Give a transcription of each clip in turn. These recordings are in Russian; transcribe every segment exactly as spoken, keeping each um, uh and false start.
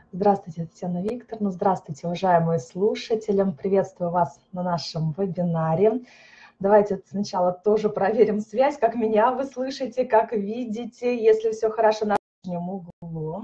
Здравствуйте, Татьяна Викторовна. Здравствуйте, уважаемые слушатели. Приветствую вас на нашем вебинаре. Давайте сначала тоже проверим связь, как меня вы слышите, как видите, если все хорошо на нижнем углу.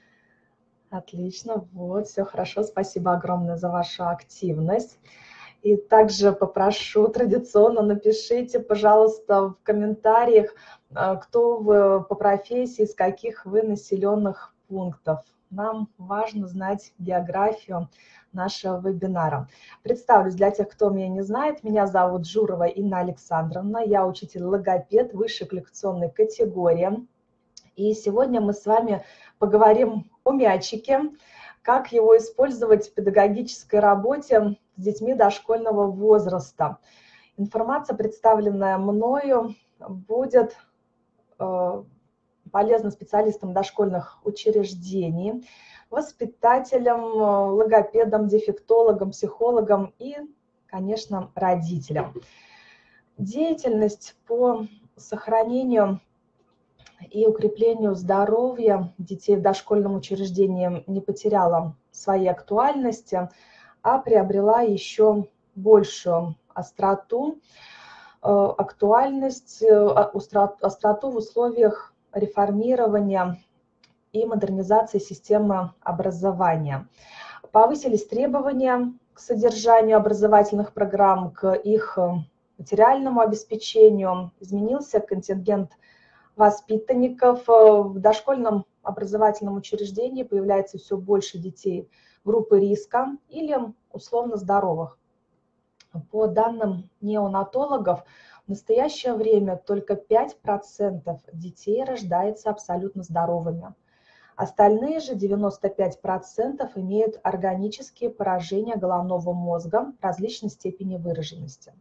Отлично, вот, все хорошо. Спасибо огромное за вашу активность. И также попрошу, традиционно напишите, пожалуйста, в комментариях, кто вы по профессии, из каких вы населенных пунктов. Нам важно знать географию нашего вебинара. Представлюсь для тех, кто меня не знает. Меня зовут Журова Инна Александровна. Я учитель-логопед высшей квалификационной категории. И сегодня мы с вами поговорим о мячике, как его использовать в педагогической работе с детьми дошкольного возраста. Информация, представленная мною, будет э, полезна специалистам дошкольных учреждений, воспитателям, логопедам, дефектологам, психологам и, конечно, родителям. Деятельность по сохранению и укреплению здоровья детей в дошкольном учреждении не потеряла своей актуальности, а приобрела еще большую остроту, актуальность, остроту в условиях реформирования и модернизации системы образования. Повысились требования к содержанию образовательных программ, к их материальному обеспечению, изменился контингент воспитанников. В дошкольном образовательном учреждении появляется все больше детей группы риска или условно здоровых. По данным неонатологов, в настоящее время только пять процентов детей рождается абсолютно здоровыми. Остальные же девяносто пять процентов имеют органические поражения головного мозга различной степени выраженности.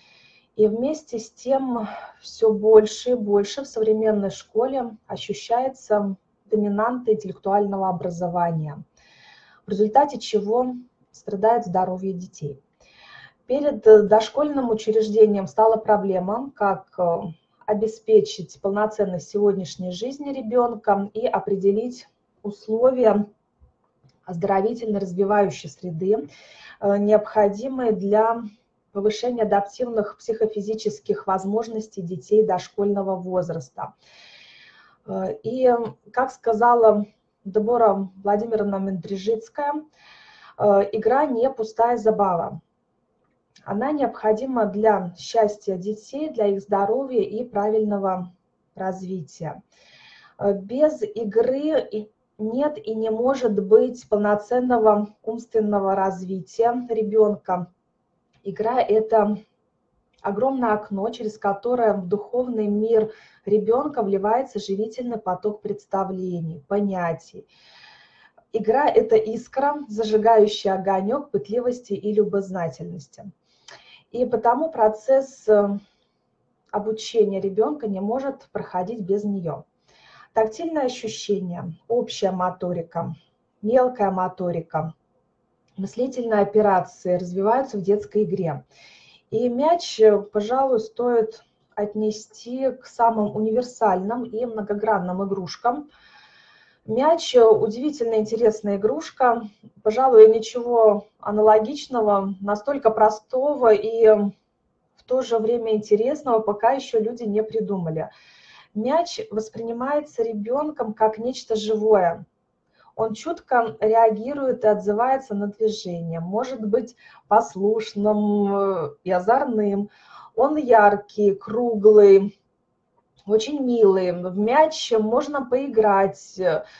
И вместе с тем все больше и больше в современной школе ощущается доминанта интеллектуального образования, в результате чего страдает здоровье детей. Перед дошкольным учреждением стала проблема, как обеспечить полноценность сегодняшней жизни ребенка и определить условия оздоровительно развивающей среды, необходимые для повышение адаптивных психофизических возможностей детей дошкольного возраста. И, как сказала Дебора Владимировна Мендрижицкая, игра не пустая забава. Она необходима для счастья детей, для их здоровья и правильного развития. Без игры нет и не может быть полноценного умственного развития ребенка. Игра – это огромное окно, через которое в духовный мир ребенка вливается живительный поток представлений, понятий. Игра – это искра, зажигающая огонек пытливости и любознательности. И потому процесс обучения ребенка не может проходить без нее. Тактильное ощущение, общая моторика, мелкая моторика, мыслительные операции развиваются в детской игре. И мяч, пожалуй, стоит отнести к самым универсальным и многогранным игрушкам. Мяч – удивительно интересная игрушка, пожалуй, ничего аналогичного, настолько простого и в то же время интересного пока еще люди не придумали. Мяч воспринимается ребенком как нечто живое. Он чутко реагирует и отзывается на движение, может быть послушным и озорным. Он яркий, круглый, очень милый. В мяч можно поиграть,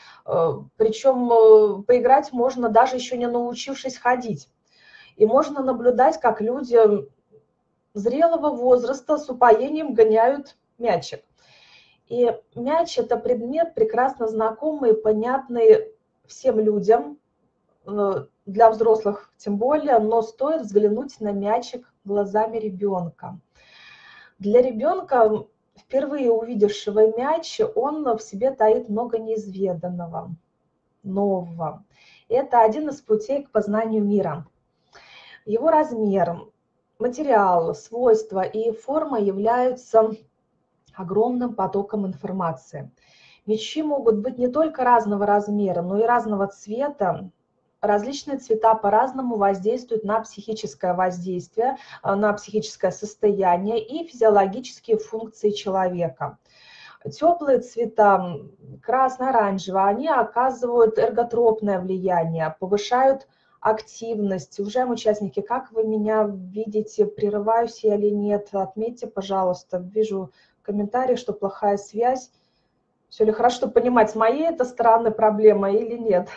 причем поиграть можно даже еще не научившись ходить. И можно наблюдать, как люди зрелого возраста с упоением гоняют мячик. И мяч – это предмет, прекрасно знакомый, понятный всем людям, для взрослых тем более, но стоит взглянуть на мячик глазами ребенка. Для ребенка, впервые увидевшего мяч, он в себе таит много неизведанного, нового. Это один из путей к познанию мира. Его размер, материал, свойства и форма являются огромным потоком информации. Мячи могут быть не только разного размера, но и разного цвета. Различные цвета по-разному воздействуют на психическое воздействие, на психическое состояние и физиологические функции человека. Теплые цвета, красно-оранжевый, они оказывают эрготропное влияние, повышают активность. Уважаемые участники, как вы меня видите, прерываюсь я или нет? Отметьте, пожалуйста. Вижу в комментариях, что плохая связь. Все ли хорошо, чтобы понимать, с моей это стороны проблема или нет?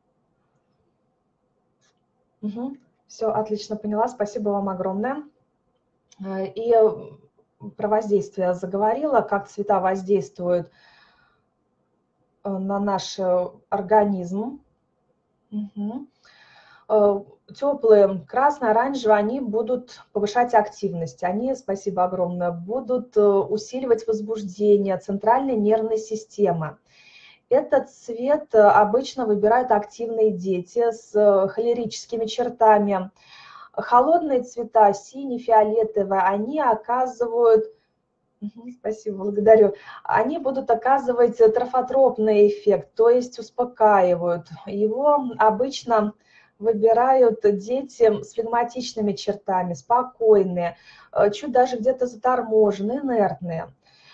Угу. Все, отлично поняла, спасибо вам огромное. И про воздействие заговорила, как цвета воздействуют на наш организм. Угу. Теплые, красные, оранжевые, они будут повышать активность, они, спасибо огромное, будут усиливать возбуждение центральной нервной системы. Этот цвет обычно выбирают активные дети с холерическими чертами. Холодные цвета, синий, фиолетовый, они оказывают, спасибо, благодарю, они будут оказывать трофотропный эффект, то есть успокаивают. Его обычно выбирают дети с флегматичными чертами, спокойные, чуть даже где-то заторможенные, инертные.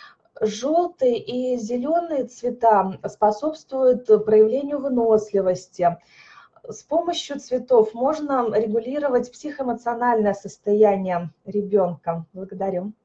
Желтые и зеленые цвета способствуют проявлению выносливости. С помощью цветов можно регулировать психоэмоциональное состояние ребенка. Благодарю.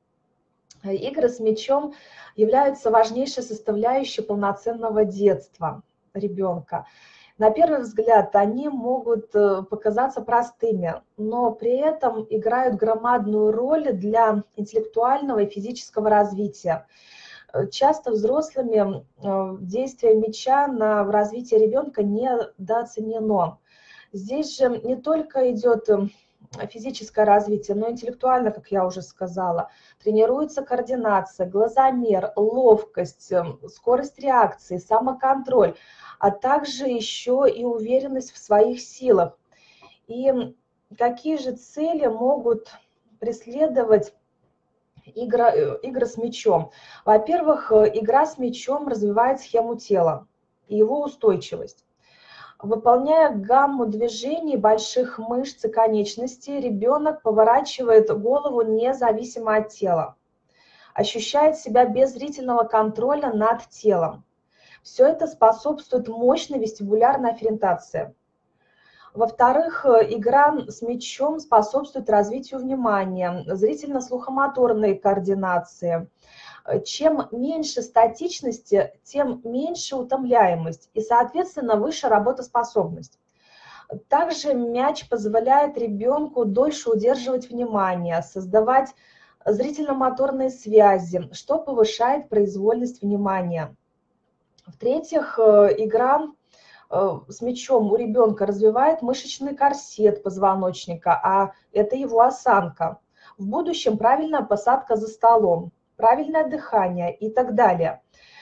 Игры с мячом являются важнейшей составляющей полноценного детства ребенка. На первый взгляд они могут показаться простыми, но при этом играют громадную роль для интеллектуального и физического развития. Часто взрослыми действие мяча на развитие ребенка недооценено. Здесь же не только идет физическое развитие, но и интеллектуально, как я уже сказала. Тренируется координация, глазомер, ловкость, скорость реакции, самоконтроль, а также еще и уверенность в своих силах. И какие же цели могут преследовать Игра, игры с мячом? Во-первых, игра с мячом развивает схему тела и его устойчивость. Выполняя гамму движений больших мышц и конечностей, ребенок поворачивает голову независимо от тела, ощущает себя без зрительного контроля над телом. Все это способствует мощной вестибулярной афферентации. Во-вторых, игра с мячом способствует развитию внимания, зрительно-слухомоторной координации. Чем меньше статичности, тем меньше утомляемость и, соответственно, выше работоспособность. Также мяч позволяет ребенку дольше удерживать внимание, создавать зрительно-моторные связи, что повышает произвольность внимания. В-третьих, игра с мячом у ребенка развивает мышечный корсет позвоночника, а это его осанка. В будущем правильная посадка за столом, правильное дыхание и так далее.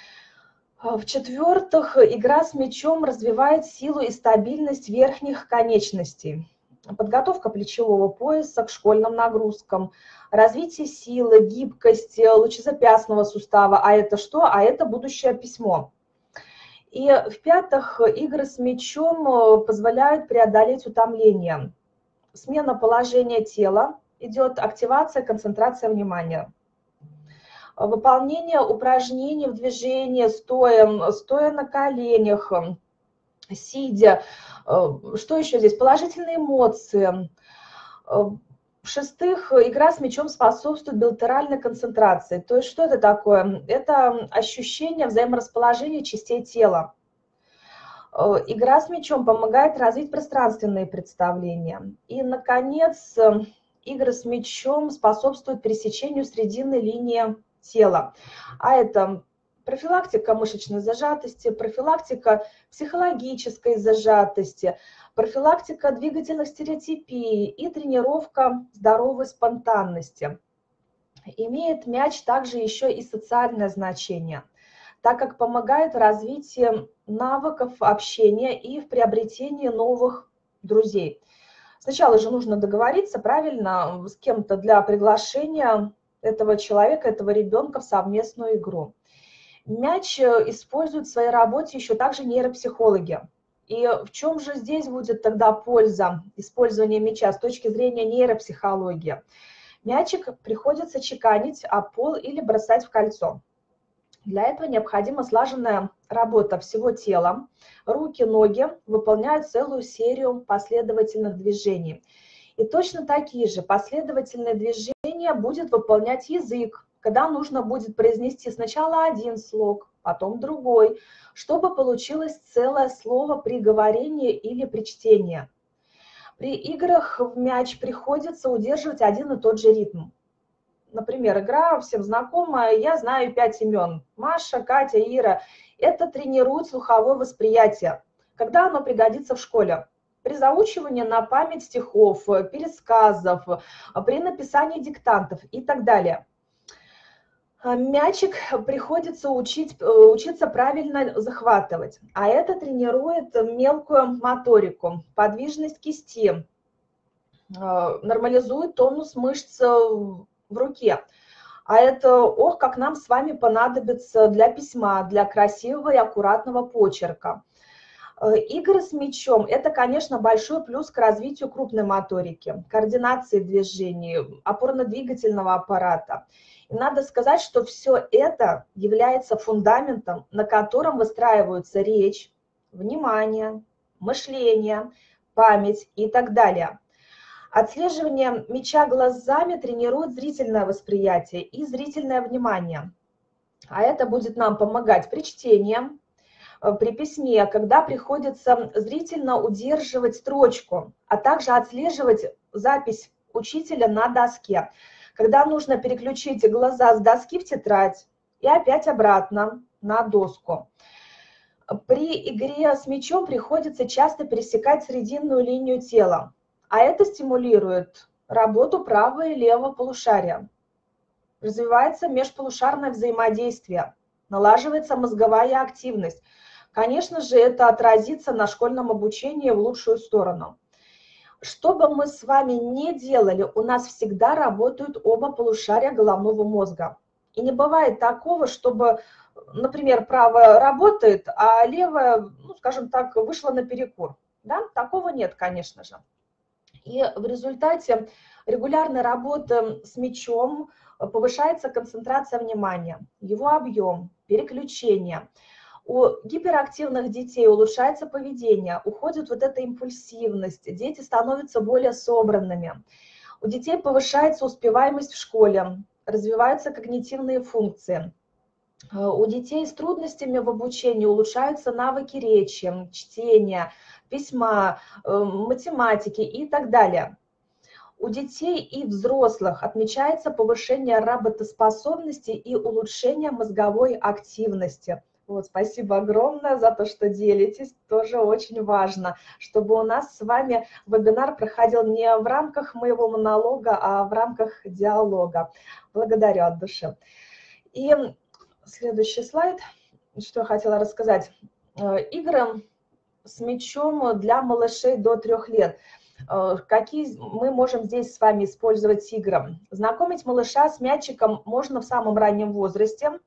В-четвертых, игра с мячом развивает силу и стабильность верхних конечностей. Подготовка плечевого пояса к школьным нагрузкам, развитие силы, гибкости лучезапястного сустава. А это что? А это будущее письмо. И в-пятых, игры с мячом позволяют преодолеть утомление. Смена положения тела, идет активация, концентрация внимания. Выполнение упражнений в движении, стоя, стоя на коленях, сидя. Что еще здесь? Положительные эмоции. В-шестых, игра с мячом способствует билатеральной концентрации. То есть что это такое? Это ощущение взаиморасположения частей тела. Игра с мячом помогает развить пространственные представления. И, наконец, игры с мячом способствуют пересечению срединной линии тела. А это профилактика мышечной зажатости, профилактика психологической зажатости, профилактика двигательных стереотипий и тренировка здоровой спонтанности. Имеет мяч также еще и социальное значение, так как помогает в развитии навыков общения и в приобретении новых друзей. Сначала же нужно договориться правильно с кем-то для приглашения этого человека, этого ребенка в совместную игру. Мяч используют в своей работе еще также нейропсихологи. И в чем же здесь будет тогда польза использования мяча с точки зрения нейропсихологии? Мячик приходится чеканить об пол или бросать в кольцо. Для этого необходима слаженная работа всего тела. Руки, ноги выполняют целую серию последовательных движений. И точно такие же последовательные движения будет выполнять язык, когда нужно будет произнести сначала один слог, потом другой, чтобы получилось целое слово при говорении или при чтении. При играх в мяч приходится удерживать один и тот же ритм. Например, игра всем знакомая, я знаю пять имен. Маша, Катя, Ира. Это тренирует слуховое восприятие. Когда оно пригодится в школе? При заучивании на память стихов, пересказов, при написании диктантов и так далее. Мячик приходится учить, учиться правильно захватывать, а это тренирует мелкую моторику, подвижность кисти, нормализует тонус мышц в руке. А это, ох, как нам с вами понадобится для письма, для красивого и аккуратного почерка. Игры с мячом – это, конечно, большой плюс к развитию крупной моторики, координации движений, опорно-двигательного аппарата. И надо сказать, что все это является фундаментом, на котором выстраиваются речь, внимание, мышление, память и так далее. Отслеживание мяча глазами тренирует зрительное восприятие и зрительное внимание. А это будет нам помогать при чтении, при письме, когда приходится зрительно удерживать строчку, а также отслеживать запись учителя на доске, когда нужно переключить глаза с доски в тетрадь и опять обратно на доску. При игре с мячом приходится часто пересекать срединную линию тела, а это стимулирует работу правого и левого полушария. Развивается межполушарное взаимодействие, налаживается мозговая активность. Конечно же, это отразится на школьном обучении в лучшую сторону. Что бы мы с вами ни делали, у нас всегда работают оба полушария головного мозга. И не бывает такого, чтобы, например, правое работает, а левое, ну, скажем так, вышло наперекор. Да? Такого нет, конечно же. И в результате регулярной работы с мячом повышается концентрация внимания, его объем, переключение. У гиперактивных детей улучшается поведение, уходит вот эта импульсивность, дети становятся более собранными. У детей повышается успеваемость в школе, развиваются когнитивные функции. У детей с трудностями в обучении улучшаются навыки речи, чтения, письма, математики и так далее. У детей и взрослых отмечается повышение работоспособности и улучшение мозговой активности. Вот, спасибо огромное за то, что делитесь. Тоже очень важно, чтобы у нас с вами вебинар проходил не в рамках моего монолога, а в рамках диалога. Благодарю от души. И следующий слайд, что я хотела рассказать. Игры с мячом для малышей до трех лет. Какие мы можем здесь с вами использовать игры? Знакомить малыша с мячиком можно в самом раннем возрасте.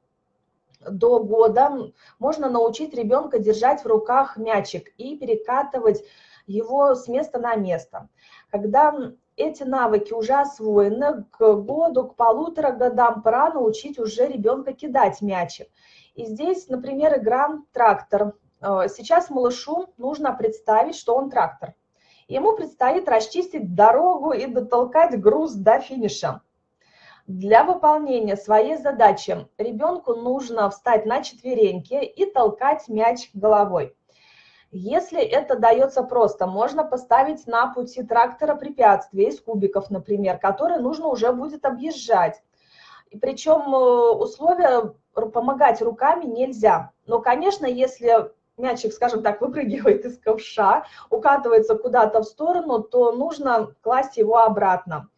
До года можно научить ребенка держать в руках мячик и перекатывать его с места на место. Когда эти навыки уже освоены, к году, к полутора годам пора научить уже ребенка кидать мячик. И здесь, например, игра «Трактор». Сейчас малышу нужно представить, что он трактор. Ему предстоит расчистить дорогу и дотолкать груз до финиша. Для выполнения своей задачи ребенку нужно встать на четвереньки и толкать мяч головой. Если это дается просто, можно поставить на пути трактора препятствия из кубиков, например, которые нужно уже будет объезжать. И причем условия помогать руками нельзя. Но, конечно, если мячик, скажем так, выпрыгивает из ковша, укатывается куда-то в сторону, то нужно класть его обратно.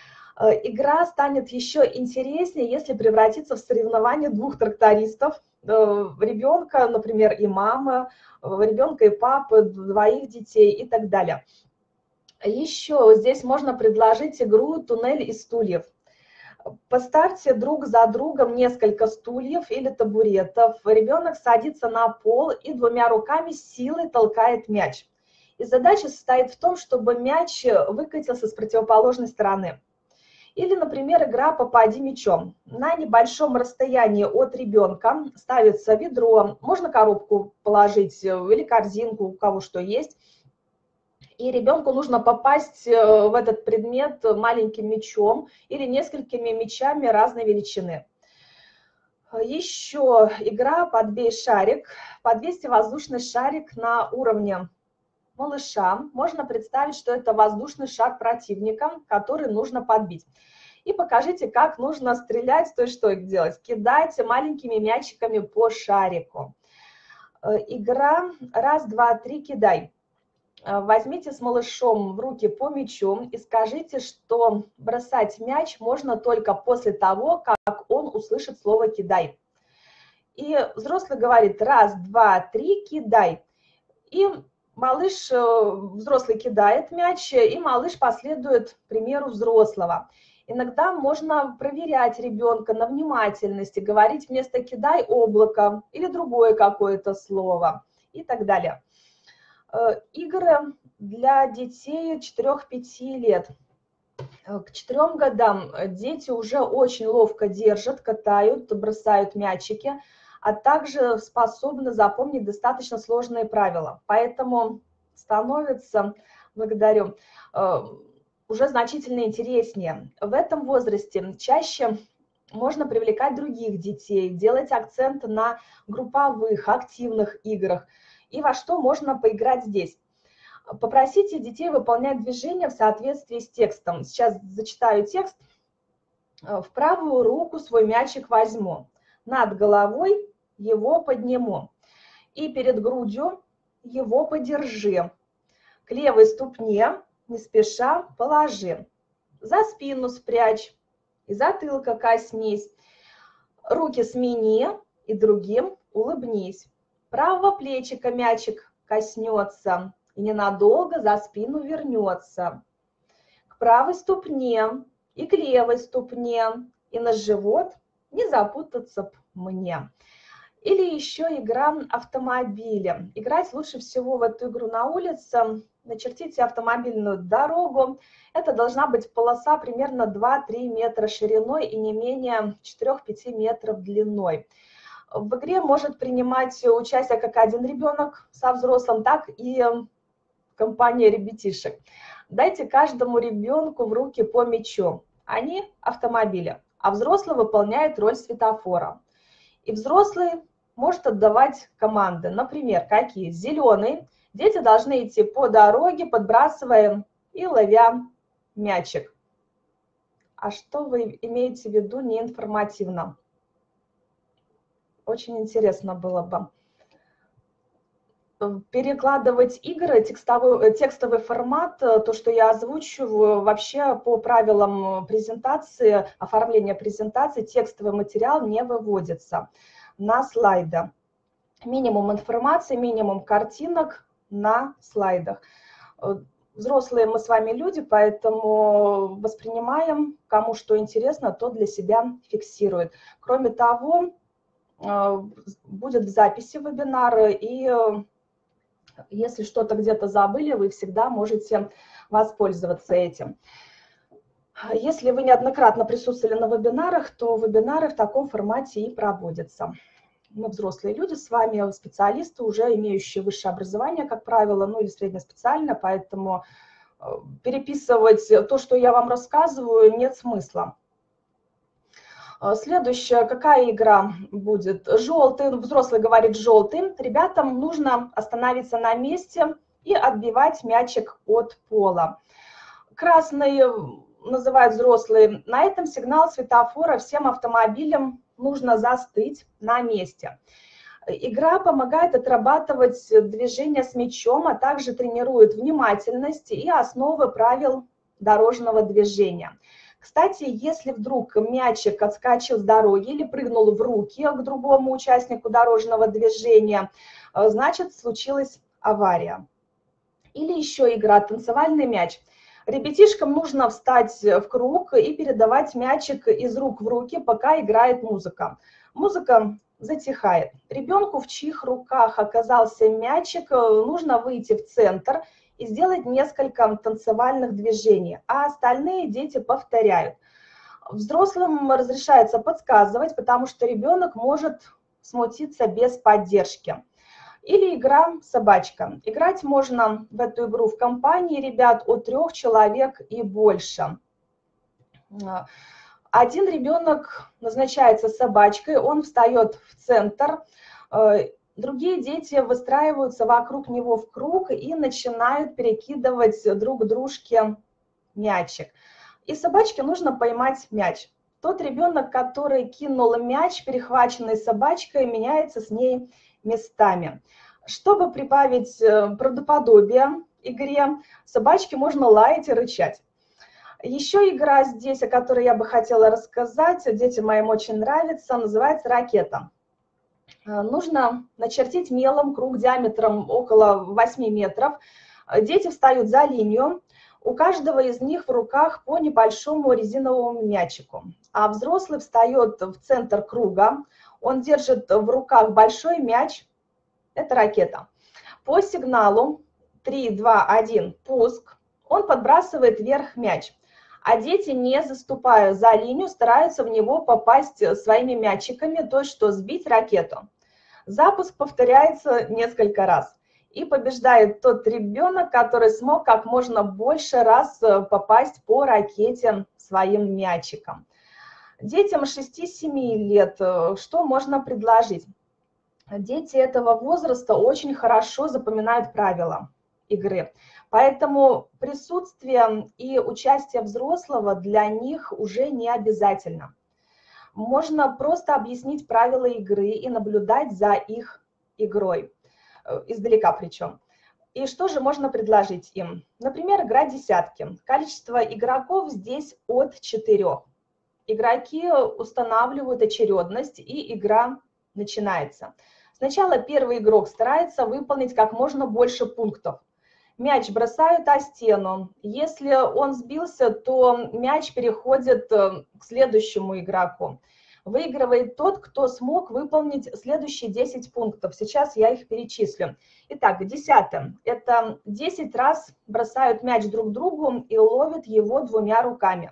Игра станет еще интереснее, если превратиться в соревнование двух трактористов, ребенка, например, и мамы, ребенка и папы, двоих детей и так далее. Еще здесь можно предложить игру «Туннель из стульев». Поставьте друг за другом несколько стульев или табуретов. Ребенок садится на пол и двумя руками с силой толкает мяч. И задача состоит в том, чтобы мяч выкатился с противоположной стороны. Или, например, игра «Попади мячом». На небольшом расстоянии от ребенка ставится ведро, можно коробку положить или корзинку, у кого что есть. И ребенку нужно попасть в этот предмет маленьким мячом или несколькими мячами разной величины. Еще игра «Подбей шарик». Подвесьте воздушный шарик на уровне малыша. Можно представить, что это воздушный шар противника, который нужно подбить. И покажите, как нужно стрелять, то есть что делать. Кидать маленькими мячиками по шарику. Игра «Раз, два, три, кидай». Возьмите с малышом в руки по мячу и скажите, что бросать мяч можно только после того, как он услышит слово «кидай». И взрослый говорит «раз, два, три, кидай». И малыш, взрослый кидает мяч, и малыш последует примеру взрослого. Иногда можно проверять ребенка на внимательность и говорить вместо «кидай» облако или другое какое-то слово и так далее. Игры для детей четырёх-пяти лет. К четырем годам дети уже очень ловко держат, катают, бросают мячики, а также способны запомнить достаточно сложные правила. Поэтому становится, благодарю, уже значительно интереснее. В этом возрасте чаще можно привлекать других детей, делать акцент на групповых, активных играх. И во что можно поиграть здесь. Попросите детей выполнять движения в соответствии с текстом. Сейчас зачитаю текст. В правую руку свой мячик возьму, над головой его подниму, и перед грудью его подержи. К левой ступне не спеша положи, за спину спрячь и затылка коснись. Руки смени и другим улыбнись. Правого плечика мячик коснется и ненадолго за спину вернется. К правой ступне и к левой ступне, и на живот не запутаться мне. Или еще игра автомобиля. Играть лучше всего в эту игру на улице. Начертите автомобильную дорогу. Это должна быть полоса примерно два-три метра шириной и не менее четырёх-пяти метров длиной. В игре может принимать участие как один ребенок со взрослым, так и компания ребятишек. Дайте каждому ребенку в руки по мячу. Они автомобили, а взрослый выполняет роль светофора. И взрослый может отдавать команды. Например, какие? Зеленый. Дети должны идти по дороге, подбрасывая и ловя мячик. А что вы имеете в виду неинформативно? Очень интересно было бы. Перекладывать игры, текстовой, текстовый формат, то, что я озвучиваю, вообще по правилам презентации, оформления презентации, текстовый материал не выводится на слайды. Минимум информации, минимум картинок на слайдах. Взрослые мы с вами люди, поэтому воспринимаем, кому что интересно, то для себя фиксирует. Кроме того, будет в записи вебинара, и если что-то где-то забыли, вы всегда можете воспользоваться этим. Если вы неоднократно присутствовали на вебинарах, то вебинары в таком формате и проводятся. Мы взрослые люди с вами, специалисты, уже имеющие высшее образование, как правило, ну или среднеспециальное, поэтому переписывать то, что я вам рассказываю, нет смысла. Следующая, какая игра будет? Желтый, взрослый говорит желтый. Ребятам нужно остановиться на месте и отбивать мячик от пола. Красный называют взрослые. На этом сигнал светофора всем автомобилям нужно застыть на месте. Игра помогает отрабатывать движения с мячом, а также тренирует внимательность и основы правил дорожного движения. Кстати, если вдруг мячик отскочил с дороги или прыгнул в руки к другому участнику дорожного движения, значит, случилась авария. Или еще игра «Танцевальный мяч». Ребятишкам нужно встать в круг и передавать мячик из рук в руки, пока играет музыка. Музыка затихает. Ребенку, в чьих руках оказался мячик, нужно выйти в центр и сделать несколько танцевальных движений, а остальные дети повторяют. Взрослым разрешается подсказывать, потому что ребенок может смутиться без поддержки. Или игра «Собачка». Играть можно в эту игру в компании ребят от трех человек и больше. Один ребенок назначается собачкой, он встает в центр, другие дети выстраиваются вокруг него в круг и начинают перекидывать друг дружке мячик. И собачке нужно поймать мяч. Тот ребенок, который кинул мяч, перехваченный собачкой, меняется с ней местами. Чтобы прибавить правдоподобие игре, собачке можно лаять и рычать. Еще игра здесь, о которой я бы хотела рассказать, детям моим очень нравится, называется «Ракета». Нужно начертить мелом круг диаметром около восьми метров. Дети встают за линию. У каждого из них в руках по небольшому резиновому мячику. А взрослый встает в центр круга. Он держит в руках большой мяч. Это ракета. По сигналу три, два, один, пуск, он подбрасывает вверх мяч. А дети, не заступая за линию, стараются в него попасть своими мячиками, то есть что сбить ракету. Запуск повторяется несколько раз. И побеждает тот ребенок, который смог как можно больше раз попасть по ракете своим мячиком. Детям шести-семи лет что можно предложить? Дети этого возраста очень хорошо запоминают правила игры. Поэтому присутствие и участие взрослого для них уже не обязательно. Можно просто объяснить правила игры и наблюдать за их игрой, издалека причем. И что же можно предложить им? Например, игра десятки. Количество игроков здесь от четырёх. Игроки устанавливают очередность, и игра начинается. Сначала первый игрок старается выполнить как можно больше пунктов. Мяч бросают о стену. Если он сбился, то мяч переходит к следующему игроку. Выигрывает тот, кто смог выполнить следующие десять пунктов. Сейчас я их перечислю. Итак, десятое. Это десять раз бросают мяч друг другу и ловят его двумя руками.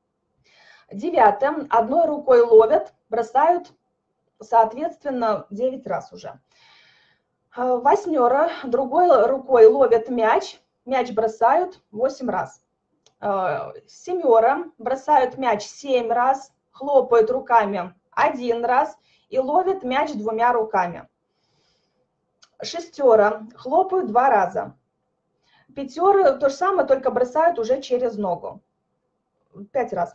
Девятое. Одной рукой ловят, бросают, соответственно, девять раз уже. Восьмера. Другой рукой ловят мяч, мяч бросают восемь раз. Семера. Бросают мяч семь раз, хлопают руками один раз и ловят мяч двумя руками. Шестера. Хлопают два раза. Пятера то же самое, только бросают уже через ногу. Пять раз.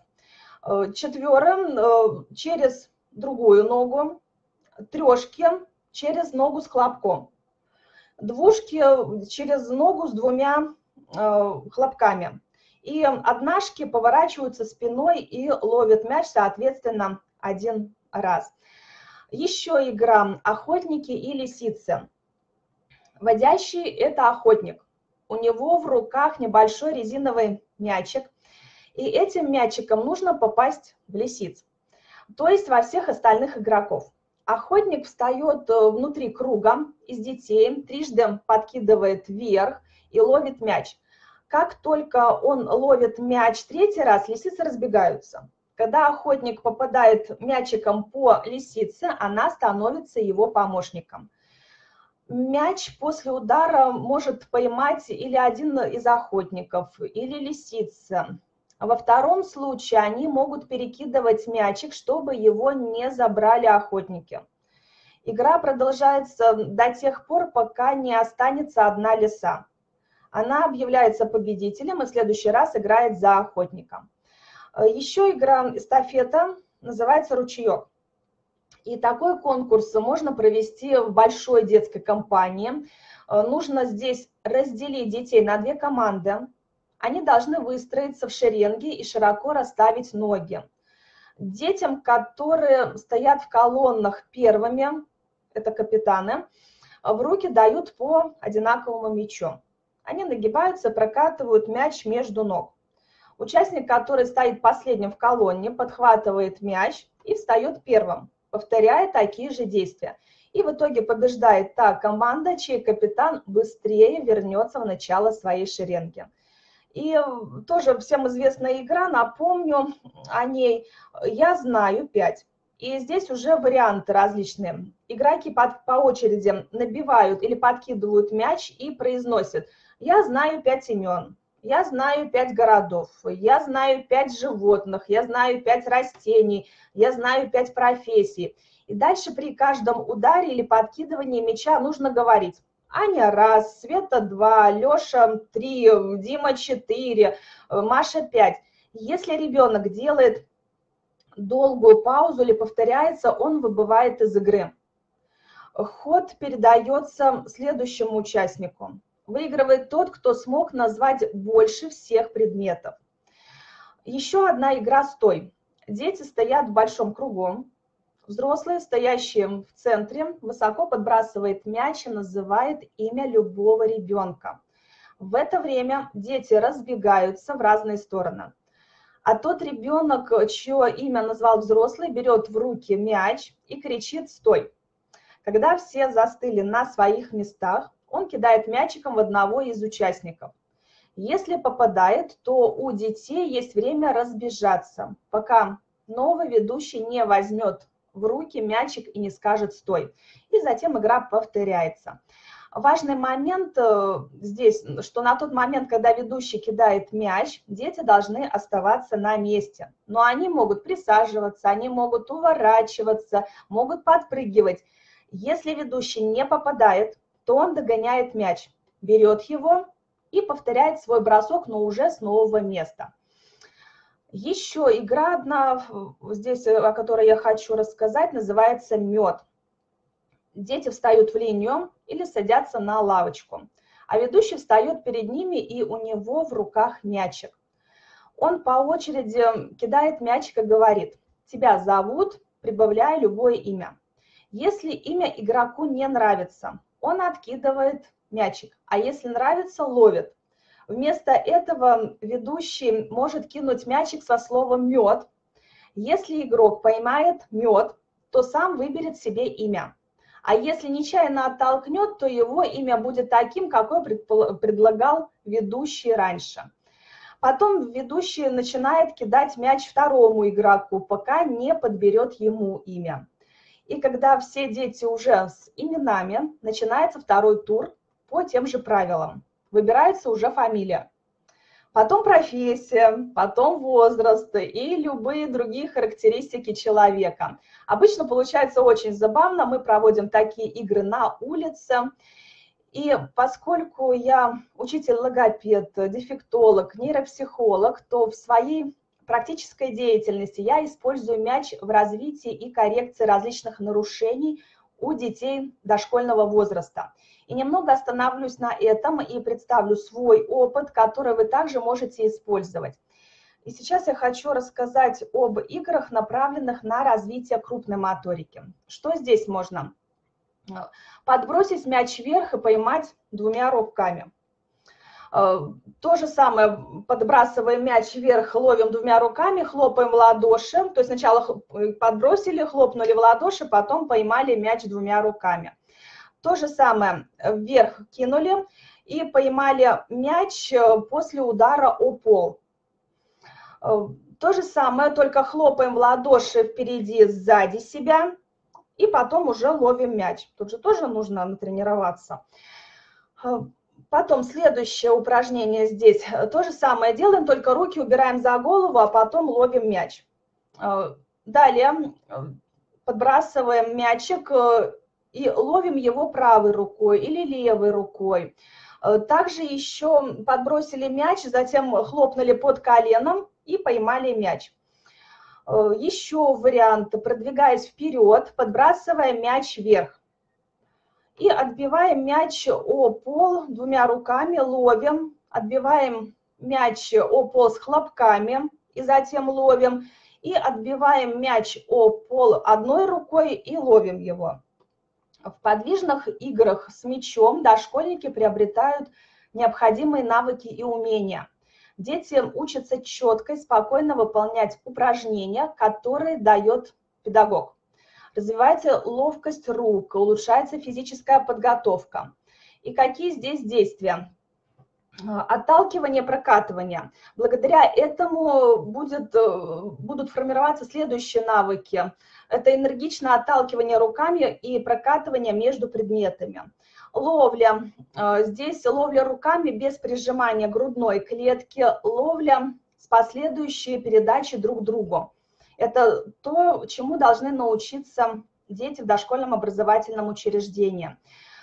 Четвера через другую ногу. Трешки через ногу с хлопком. Двушки через ногу с двумя хлопками. И однашки поворачиваются спиной и ловят мяч, соответственно, один раз. Еще игра «Охотники и лисицы». Водящий – это охотник. У него в руках небольшой резиновый мячик. И этим мячиком нужно попасть в лисиц, то есть во всех остальных игроков. Охотник встает внутри круга из детей, трижды подкидывает вверх и ловит мяч. Как только он ловит мяч третий раз, лисицы разбегаются. Когда охотник попадает мячиком по лисице, она становится его помощником. Мяч после удара может поймать или один из охотников, или лисица. Во втором случае они могут перекидывать мячик, чтобы его не забрали охотники. Игра продолжается до тех пор, пока не останется одна лиса. Она объявляется победителем и в следующий раз играет за охотника. Еще игра эстафета называется «Ручеек». И такой конкурс можно провести в большой детской компании. Нужно здесь разделить детей на две команды. Они должны выстроиться в шеренги и широко расставить ноги. Детям, которые стоят в колоннах первыми, это капитаны, в руки дают по одинаковому мячу. Они нагибаются, прокатывают мяч между ног. Участник, который стоит последним в колонне, подхватывает мяч и встает первым, повторяя такие же действия. И в итоге побеждает та команда, чей капитан быстрее вернется в начало своей шеренги. И тоже всем известная игра, напомню о ней. Я знаю пять. И здесь уже варианты различные. Игроки под, по очереди набивают или подкидывают мяч и произносят: «Я знаю пять имен, я знаю пять городов, я знаю пять животных, я знаю пять растений, я знаю пять профессий». И дальше при каждом ударе или подкидывании мяча нужно говорить: Аня раз, Света два, Леша три, Дима четыре, Маша пять. Если ребенок делает долгую паузу или повторяется, он выбывает из игры. Ход передается следующему участнику. Выигрывает тот, кто смог назвать больше всех предметов. Еще одна игра «Стой». Дети стоят в большом кругу. Взрослый, стоящий в центре, высоко подбрасывает мяч и называет имя любого ребенка. В это время дети разбегаются в разные стороны. А тот ребенок, чье имя назвал взрослый, берет в руки мяч и кричит «Стой!». Когда все застыли на своих местах, он кидает мячиком в одного из участников. Если попадает, то у детей есть время разбежаться, пока новый ведущий не возьмет в руки мячик и не скажет «Стой!». И затем игра повторяется. Важный момент здесь, что на тот момент, когда ведущий кидает мяч, дети должны оставаться на месте. Но они могут присаживаться, они могут уворачиваться, могут подпрыгивать. Если ведущий не попадает, то он догоняет мяч, берет его и повторяет свой бросок, но уже с нового места. Еще игра одна, здесь, о которой я хочу рассказать, называется «Мед». Дети встают в линию или садятся на лавочку, а ведущий встает перед ними, и у него в руках мячик. Он по очереди кидает мячик и говорит: «Тебя зовут», прибавляя любое имя. Если имя игроку не нравится, он откидывает мячик, а если нравится, ловит. Вместо этого ведущий может кинуть мячик со словом «мед». Если игрок поймает мед, то сам выберет себе имя. А если нечаянно оттолкнет, то его имя будет таким, какое предлагал ведущий раньше. Потом ведущий начинает кидать мяч второму игроку, пока не подберет ему имя. И когда все дети уже с именами, начинается второй тур по тем же правилам. Выбирается уже фамилия. Потом профессия, потом возраст и любые другие характеристики человека. Обычно получается очень забавно, мы проводим такие игры на улице. И поскольку я учитель-логопед, дефектолог, нейропсихолог, то в своей практической деятельности я использую мяч в развитии и коррекции различных нарушений у детей дошкольного возраста. И немного остановлюсь на этом и представлю свой опыт, который вы также можете использовать. И сейчас я хочу рассказать об играх, направленных на развитие крупной моторики. Что здесь можно? Подбросить мяч вверх и поймать двумя руками. То же самое, подбрасываем мяч вверх, ловим двумя руками, хлопаем в ладоши. То есть сначала подбросили, хлопнули в ладоши, потом поймали мяч двумя руками. То же самое, вверх кинули и поймали мяч после удара о пол. То же самое, только хлопаем в ладоши впереди, сзади себя, и потом уже ловим мяч. Тут же тоже нужно натренироваться. Потом следующее упражнение здесь. То же самое делаем, только руки убираем за голову, а потом ловим мяч. Далее подбрасываем мячик и ловим его правой рукой или левой рукой. Также еще подбросили мяч, затем хлопнули под коленом и поймали мяч. Еще вариант, продвигаясь вперед, подбрасывая мяч вверх. И отбиваем мяч о пол двумя руками, ловим, отбиваем мяч о пол с хлопками и затем ловим. И отбиваем мяч о пол одной рукой и ловим его. В подвижных играх с мячом дошкольники приобретают необходимые навыки и умения. Дети учатся четко и спокойно выполнять упражнения, которые дает педагог. Развивается ловкость рук, улучшается физическая подготовка. И какие здесь действия? Отталкивание, прокатывание. Благодаря этому будет, будут формироваться следующие навыки. Это энергичное отталкивание руками и прокатывание между предметами. Ловля. Здесь ловля руками без прижимания грудной клетки, ловля с последующей передачей друг другу. Это то, чему должны научиться дети в дошкольном образовательном учреждении.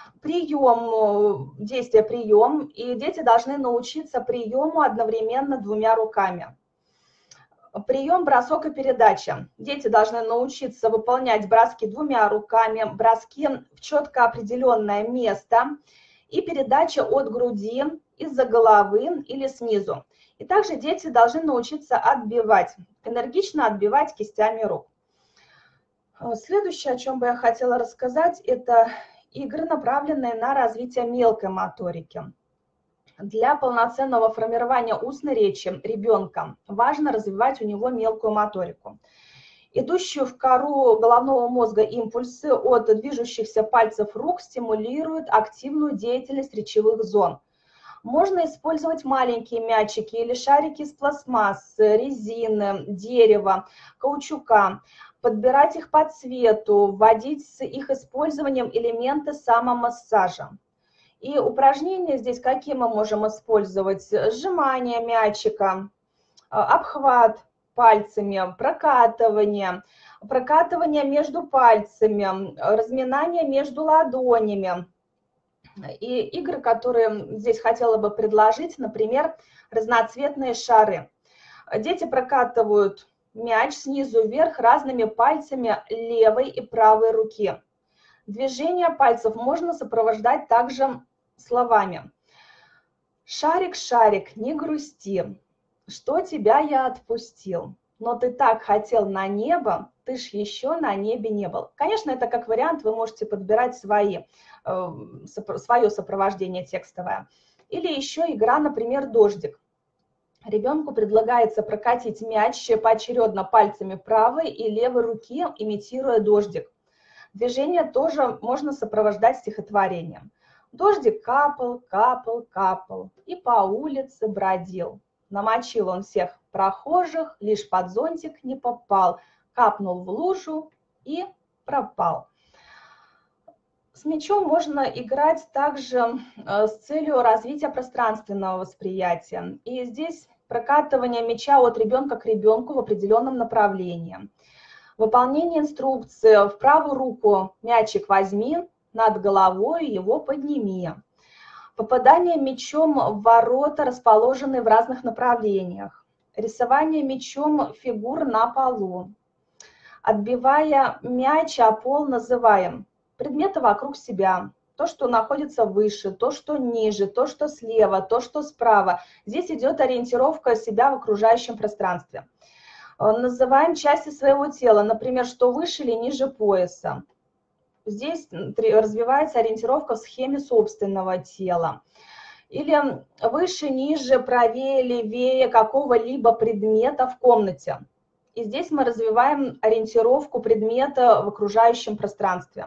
Прием, действие прием, и дети должны научиться приему одновременно двумя руками. Прием, бросок и передача. Дети должны научиться выполнять броски двумя руками, броски в четко определенное место и передача от груди, из-за головы или снизу. И также дети должны научиться отбивать, энергично отбивать кистями рук. Следующее, о чем бы я хотела рассказать, это игры, направленные на развитие мелкой моторики. Для полноценного формирования устной речи ребенка важно развивать у него мелкую моторику. Идущие в кору головного мозга импульсы от движущихся пальцев рук стимулируют активную деятельность речевых зон. Можно использовать маленькие мячики или шарики из пластмассы, резины, дерева, каучука, подбирать их по цвету, вводить с их использованием элементы самомассажа. И упражнения здесь какие мы можем использовать? Сжимание мячика, обхват пальцами, прокатывание, прокатывание между пальцами, разминание между ладонями. И игры, которые здесь хотела бы предложить, например, разноцветные шары. Дети прокатывают мяч снизу вверх разными пальцами левой и правой руки. Движение пальцев можно сопровождать также словами. «Шарик, шарик, не грусти, что тебя я отпустил, но ты так хотел на небо, ты ж еще на небе не был». Конечно, это как вариант, вы можете подбирать свои, э, свое сопровождение текстовое. Или еще игра, например, «Дождик». Ребенку предлагается прокатить мяч поочередно пальцами правой и левой руки, имитируя дождик. Движение тоже можно сопровождать стихотворением. Дождик капал, капал, капал, и по улице бродил. Намочил он всех прохожих, лишь под зонтик не попал. Капнул в лужу и пропал. С мячом можно играть также с целью развития пространственного восприятия. И здесь прокатывание мяча от ребенка к ребенку в определенном направлении. Выполнение инструкции: в правую руку мячик возьми, над головой его подними. Попадание мячом в ворота, расположенные в разных направлениях. Рисование мячом фигур на полу. Отбивая мяч о пол, называем предметы вокруг себя. То, что находится выше, то, что ниже, то, что слева, то, что справа. Здесь идет ориентировка себя в окружающем пространстве. Называем части своего тела, например, что выше или ниже пояса. Здесь развивается ориентировка в схеме собственного тела. Или выше, ниже, правее, левее какого-либо предмета в комнате. И здесь мы развиваем ориентировку предмета в окружающем пространстве.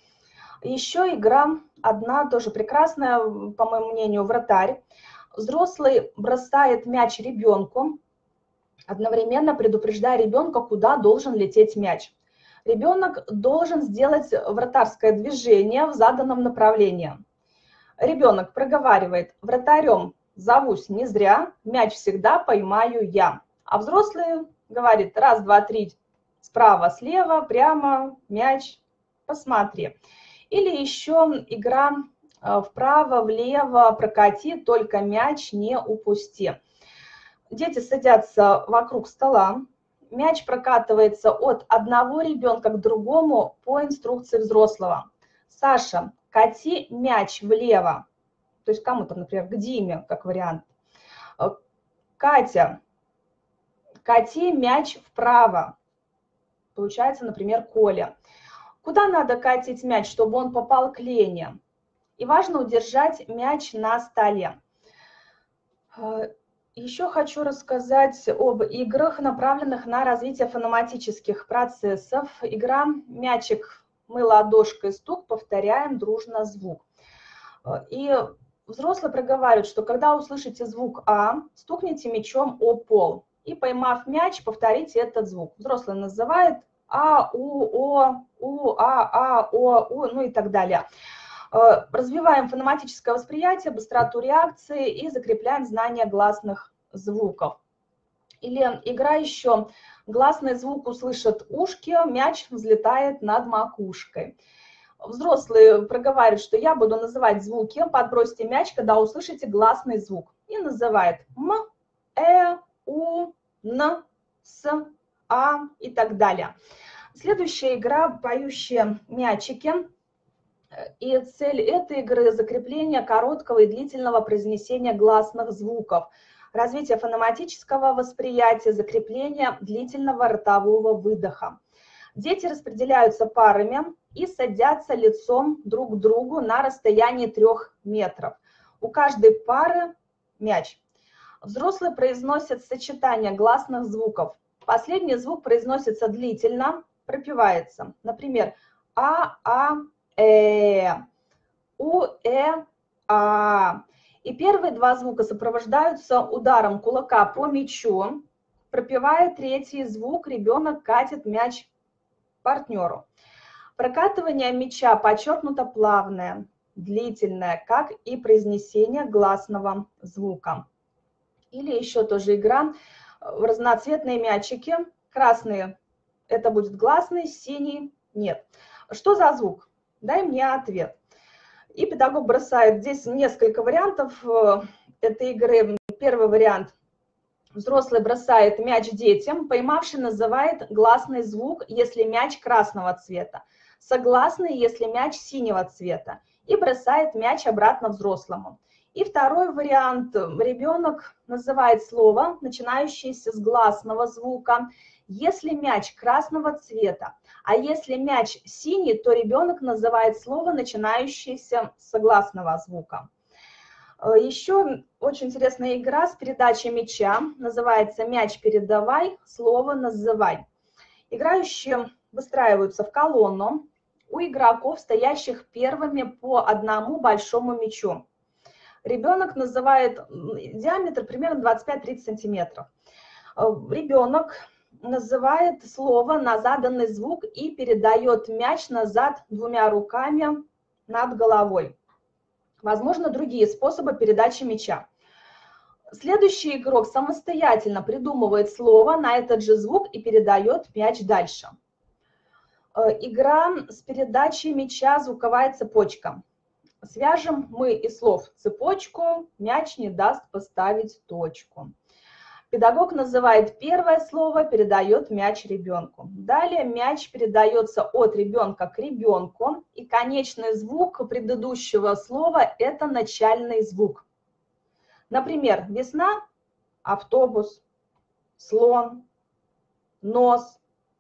Еще игра одна, тоже прекрасная, по моему мнению, вратарь. Взрослый бросает мяч ребенку, одновременно предупреждая ребенка, куда должен лететь мяч. Ребенок должен сделать вратарское движение в заданном направлении. Ребенок проговаривает: вратарем зовусь не зря, мяч всегда поймаю я. А взрослый говорит: раз, два, три, справа, слева, прямо, мяч, посмотри. Или еще игра вправо, влево, прокати, только мяч не упусти. Дети садятся вокруг стола. Мяч прокатывается от одного ребенка к другому по инструкции взрослого. Саша, кати мяч влево. То есть кому-то, например, к Диме, как вариант. Катя, кати мяч вправо. Получается, например, Коля. Куда надо катить мяч, чтобы он попал к Лене? И важно удержать мяч на столе. Еще хочу рассказать об играх, направленных на развитие фонематических процессов. Игра «Мячик, мы ладошкой стук, повторяем дружно звук». И взрослые проговаривают, что когда услышите звук «а», стукните мячом о пол. И, поймав мяч, повторите этот звук. Взрослый называет «а», «у», «о», «у», «а», «а», «о», «у», ну и так далее. Развиваем фонематическое восприятие, быстроту реакции и закрепляем знание гласных звуков. Или игра еще «Гласный звук услышат ушки, мяч взлетает над макушкой». Взрослые проговаривают, что я буду называть звуки, подбросьте мяч, когда услышите гласный звук. И называет м, э, у, н, с, а и так далее. Следующая игра «Поющие мячики». И цель этой игры – закрепление короткого и длительного произнесения гласных звуков, развитие фонематического восприятия, закрепление длительного ротового выдоха. Дети распределяются парами и садятся лицом друг к другу на расстоянии трех метров. У каждой пары мяч. Взрослые произносят сочетание гласных звуков. Последний звук произносится длительно, пропевается. Например, а, а, э, у, э, а. И первые два звука сопровождаются ударом кулака по мячу. Пропевая третий звук, ребенок катит мяч партнеру. Прокатывание мяча подчеркнуто плавное, длительное, как и произнесение гласного звука. Или еще тоже игра разноцветные мячики. Красные – это будет гласный, синий – нет. Что за звук? Дай мне ответ. И педагог бросает здесь несколько вариантов этой игры. Первый вариант. Взрослый бросает мяч детям, поймавший называет гласный звук, если мяч красного цвета, согласный, если мяч синего цвета, и бросает мяч обратно взрослому. И второй вариант. Ребенок называет слово, начинающееся с гласного звука, если мяч красного цвета, а если мяч синий, то ребенок называет слово, начинающееся с согласного звука. Еще очень интересная игра с передачей мяча, называется «Мяч передавай, слово называй». Играющие выстраиваются в колонну у игроков, стоящих первыми по одному большому мячу. Ребенок называет диаметр примерно двадцать пять — тридцать сантиметров. Ребенок называет слово на заданный звук и передает мяч назад двумя руками над головой. Возможно, другие способы передачи мяча. Следующий игрок самостоятельно придумывает слово на этот же звук и передает мяч дальше. Игра с передачей мяча «Звуковая цепочка». Свяжем мы из слов цепочку, мяч не даст поставить точку. Педагог называет первое слово, передает мяч ребенку. Далее мяч передается от ребенка к ребенку, и конечный звук предыдущего слова – это начальный звук. Например, весна – автобус, слон, нос,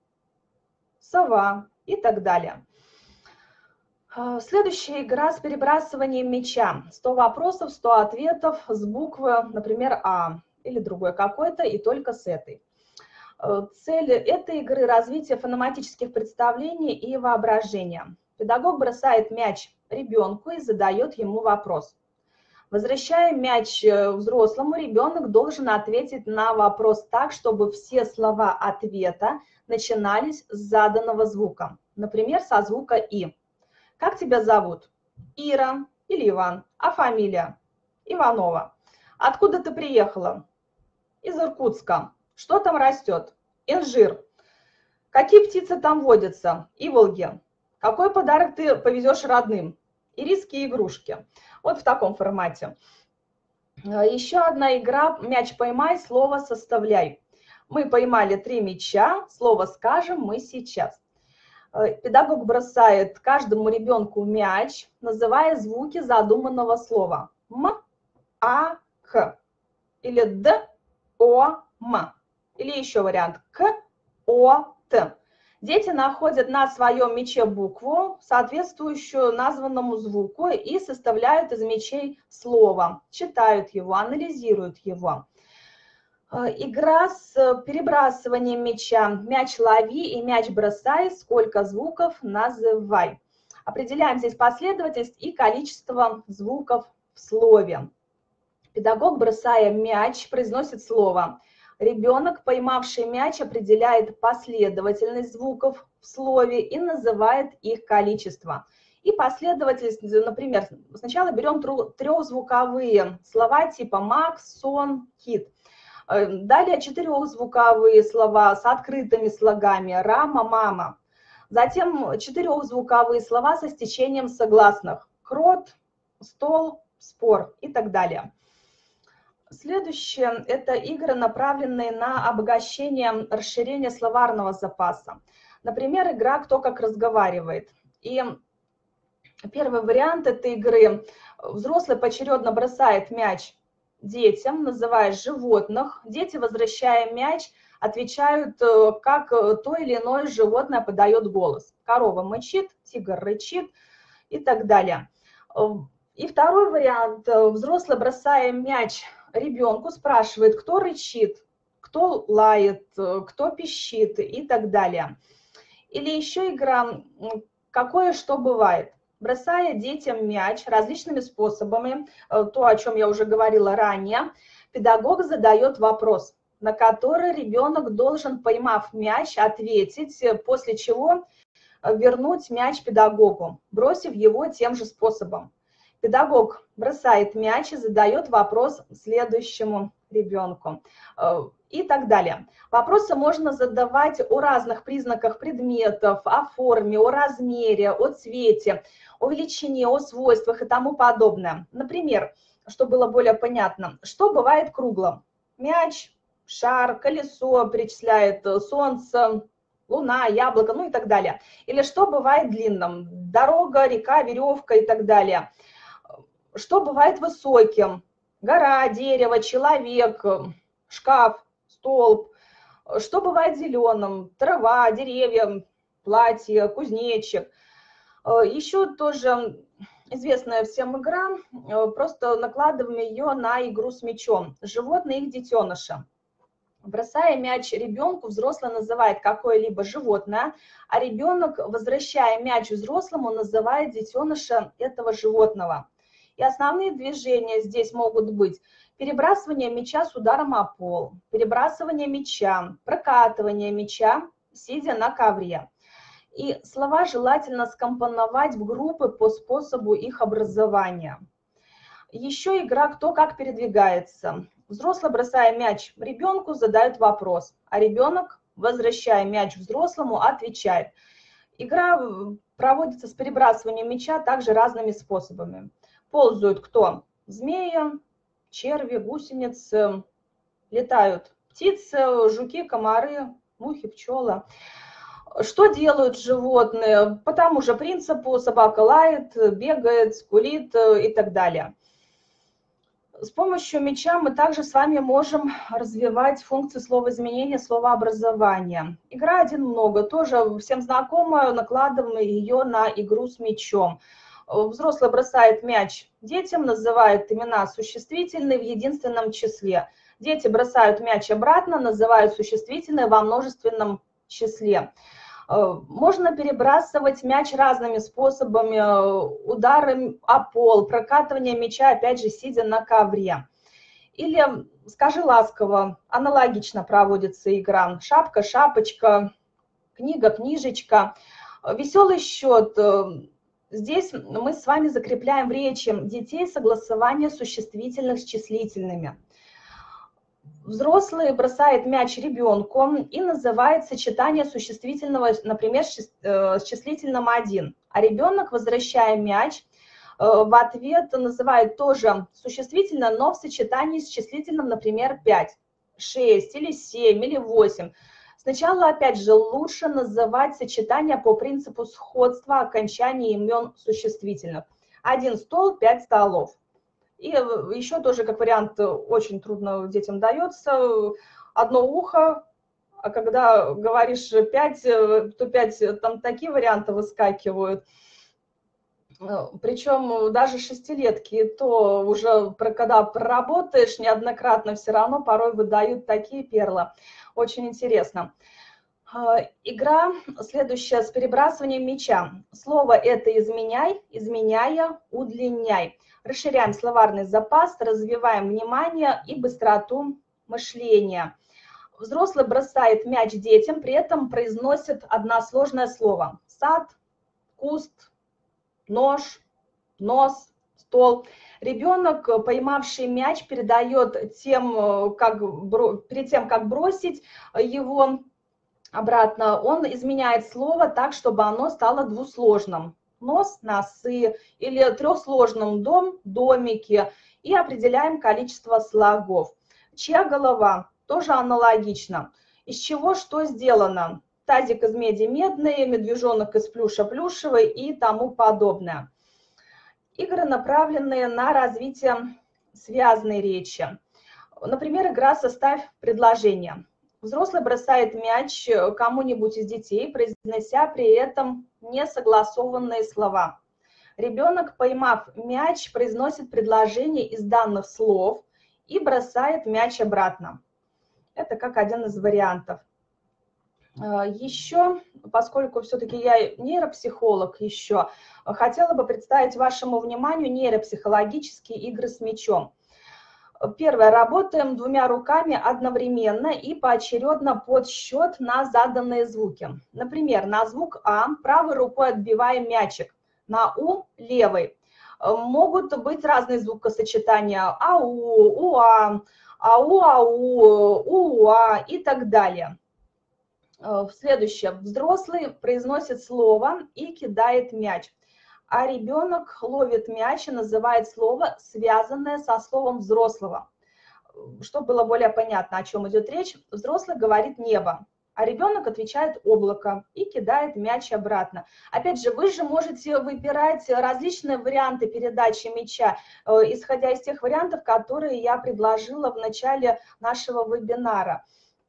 сова и так далее. Следующая игра с перебрасыванием мяча. сто вопросов, сто ответов с буквы, например, А. Или другой какой-то, и только с этой. Цель этой игры – развитие фонематических представлений и воображения. Педагог бросает мяч ребенку и задает ему вопрос. Возвращая мяч взрослому, ребенок должен ответить на вопрос так, чтобы все слова ответа начинались с заданного звука. Например, со звука «и». Как тебя зовут? Ира или Иван. А фамилия? Иванова. Откуда ты приехала? Из Иркутска. Что там растет? Инжир. Какие птицы там водятся? Иволги. Какой подарок ты повезешь родным? Ирисские игрушки. Вот в таком формате. Еще одна игра «Мяч поймай, слово составляй». Мы поймали три мяча, слово скажем мы сейчас. Педагог бросает каждому ребенку мяч, называя звуки задуманного слова. М, А, Х. Или Д, О, М. Или еще вариант К, О, Т. Дети находят на своем мяче букву, соответствующую названному звуку, и составляют из мячей слово, читают его, анализируют его. Игра с перебрасыванием мяча. Мяч лови и мяч бросай, сколько звуков называй. Определяем здесь последовательность и количество звуков в слове. Педагог, бросая мяч, произносит слово. Ребенок, поймавший мяч, определяет последовательность звуков в слове и называет их количество. И последовательность, например, сначала берем трехзвуковые слова типа «Макс», «Сон», «Кит». Далее четырехзвуковые слова с открытыми слогами «Рама», «Мама». Затем четырехзвуковые слова со стечением согласных «Крот», «Стол», «Спор» и так далее. Следующее – это игры, направленные на обогащение, расширение словарного запаса. Например, игра «Кто как разговаривает». И первый вариант этой игры – взрослый поочередно бросает мяч детям, называя животных. Дети, возвращая мяч, отвечают, как то или иное животное подает голос. Корова мычит, тигр рычит и так далее. И второй вариант. Взрослый, бросая мяч ребенку, спрашивает, кто рычит, кто лает, кто пищит и так далее. Или еще игра «Какое что бывает». Бросая детям мяч различными способами, то, о чем я уже говорила ранее, педагог задает вопрос, на который ребенок должен, поймав мяч, ответить, после чего вернуть мяч педагогу, бросив его тем же способом. Педагог бросает мяч и задает вопрос следующему ребенку и так далее. Вопросы можно задавать о разных признаках предметов, о форме, о размере, о цвете, о величине, о свойствах и тому подобное. Например, чтобы было более понятно, что бывает круглым? Мяч, шар, колесо, перечисляет солнце, луна, яблоко, ну и так далее. Или что бывает длинным? Дорога, река, веревка и так далее. Что бывает высоким? Гора, дерево, человек, шкаф, столб. Что бывает зеленым? Трава, деревья, платье, кузнечик. Еще тоже известная всем игра, просто накладываем ее на игру с мячом. Животные и их детеныши. Бросая мяч ребенку, взрослый называет какое-либо животное, а ребенок, возвращая мяч взрослому, называет детеныша этого животного. И основные движения здесь могут быть перебрасывание мяча с ударом о пол, перебрасывание мяча, прокатывание мяча, сидя на ковре. И слова желательно скомпоновать в группы по способу их образования. Еще игра «Кто как передвигается». Взрослый, бросая мяч ребенку, задает вопрос, а ребенок, возвращая мяч взрослому, отвечает. Игра проводится с перебрасыванием мяча также разными способами. Ползают кто? Змеи, черви, гусеницы, летают птицы, жуки, комары, мухи, пчелы. Что делают животные? По тому же принципу: собака лает, бегает, скулит и так далее. С помощью мяча мы также с вами можем развивать функции словоизменения, словообразования. Игра «Один много» тоже всем знакомая, накладываем ее на игру с мячом. Взрослый бросает мяч детям, называет имена существительные в единственном числе. Дети бросают мяч обратно, называют существительные во множественном числе. Можно перебрасывать мяч разными способами: удары о пол, прокатывание мяча, опять же, сидя на ковре. Или «Скажи ласково», аналогично проводится игра. Шапка, шапочка, книга, книжечка. Веселый счет. Здесь мы с вами закрепляем в речи детей согласование существительных с числительными. Взрослый бросает мяч ребенку и называет сочетание существительного, например, с числительным один. А ребенок, возвращая мяч, в ответ называет тоже существительное, но в сочетании с числительным, например, пять, шесть или семь или восемь. Сначала, опять же, лучше называть сочетания по принципу сходства окончания имен существительных. Один стол, пять столов. И еще тоже, как вариант, очень трудно детям дается: одно ухо, а когда говоришь пять, то пять, там такие варианты выскакивают. Причем даже шестилетки, то уже когда проработаешь неоднократно, все равно порой выдают такие перлы. Очень интересно. Игра следующая с перебрасыванием мяча. Слово это изменяй, изменяя, удлиняй. Расширяем словарный запас, развиваем внимание и быстроту мышления. Взрослый бросает мяч детям, при этом произносит односложное слово. Сад, куст, нож, нос, стол. Ребенок, поймавший мяч, передает тем, как, перед тем, как бросить его обратно, он изменяет слово так, чтобы оно стало двусложным. Нос, носы, или трехсложным дом, домики. И определяем количество слогов. Чья голова? Тоже аналогично. Из чего что сделано? Тазик из меди медный, медвежонок из плюша плюшевый и тому подобное. Игры, направленные на развитие связной речи. Например, игра «Составь предложение». Взрослый бросает мяч кому-нибудь из детей, произнося при этом несогласованные слова. Ребенок, поймав мяч, произносит предложение из данных слов и бросает мяч обратно. Это как один из вариантов. Еще, поскольку все-таки я нейропсихолог еще, хотела бы представить вашему вниманию нейропсихологические игры с мячом. Первое. Работаем двумя руками одновременно и поочередно под счет на заданные звуки. Например, на звук А правой рукой отбиваем мячик, на У левой. Могут быть разные звукосочетания: ау, уа, ау-ау, уа и так далее. Следующее. Взрослый произносит слово и кидает мяч, а ребенок ловит мяч и называет слово, связанное со словом взрослого. Чтобы было более понятно, о чем идет речь, взрослый говорит «небо», а ребенок отвечает «облако» и кидает мяч обратно. Опять же, вы же можете выбирать различные варианты передачи мяча, исходя из тех вариантов, которые я предложила в начале нашего вебинара.